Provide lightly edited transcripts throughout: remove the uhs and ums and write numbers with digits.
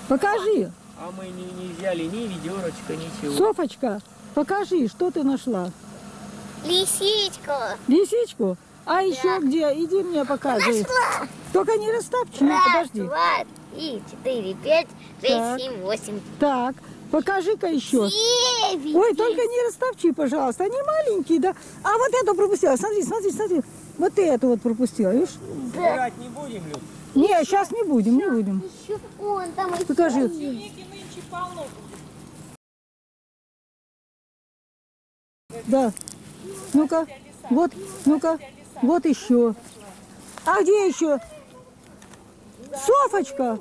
Покажи. А мы не взяли ни ведерочка, ничего. Софочка, покажи, что ты нашла. Лисичку. Лисичку? А еще где? Иди мне покажи. Нашла. Только не растопчи, Раз, подожди. 2, 3, 4, 5, 6, Так. 7, 8. Так, покажи-ка еще. 9. Ой, только не растопчи, пожалуйста. Они маленькие, да. А вот эту пропустила. Смотри, смотри, смотри. Вот ты эту вот пропустила, видишь? Убирать не будем, Люд? Не, сейчас не будем, не будем. Еще он там еще Покажи. есть. Да. Ну-ка, вот, ну-ка, вот еще. А где еще? Софочка.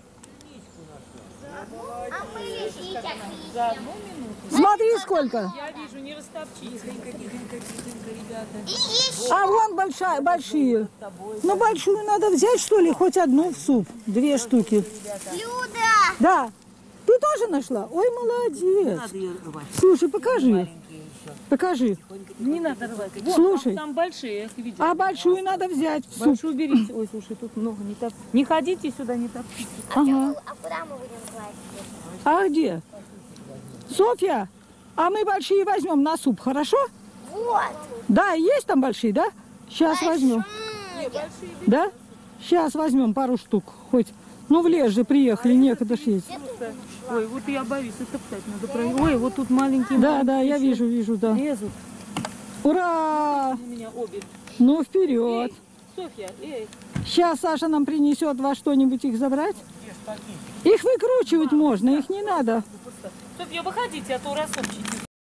А мы лисичек видим. Смотри, сколько. Я вижу, не растопчите. Тихонько, тихонько, ребята. И еще. А вон большие. Ну, большую надо взять, что ли, хоть одну в суп. 2 штуки. Люда. Да. Ты тоже нашла? Ой, молодец. Надо ее рвать. Слушай, покажи. Покажи. Не надо рвать. Вот, Слушай. там большие, я их видела. А большую надо взять в суп. Большую берите. Ой, слушай, тут много не топ. Не ходите сюда, не топчите. Ага. А куда мы будем класть? А где? Софья, а мы большие возьмем на суп, хорошо? Вот. Да, есть там большие, да? Сейчас возьмем. Да? Сейчас возьмем пару штук. Хоть. Ну, в лес же приехали, некогда ж есть. Ой, вот я боюсь, топтать надо. Ой, вот тут маленькие. Да, да, я вижу, да. Лезут Ура! у меня обе. Ну, вперед. Софья, эй. Сейчас Саша нам принесет во что-нибудь их забрать. Их выкручивать можно, их не надо. Софья, выходите, а то рассыпчите.